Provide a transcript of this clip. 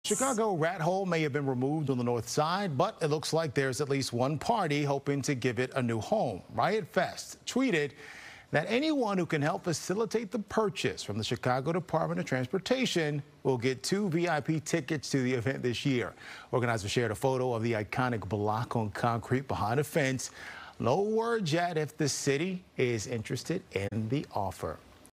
Chicago rat hole may have been removed on the north side, but it looks like there's at least one party hoping to give it a new home. Riot Fest tweeted that anyone who can help facilitate the purchase from the Chicago Department of Transportation will get 2 VIP tickets to the event this year. Organizers shared a photo of the iconic block on concrete behind a fence. No word yet if the city is interested in the offer.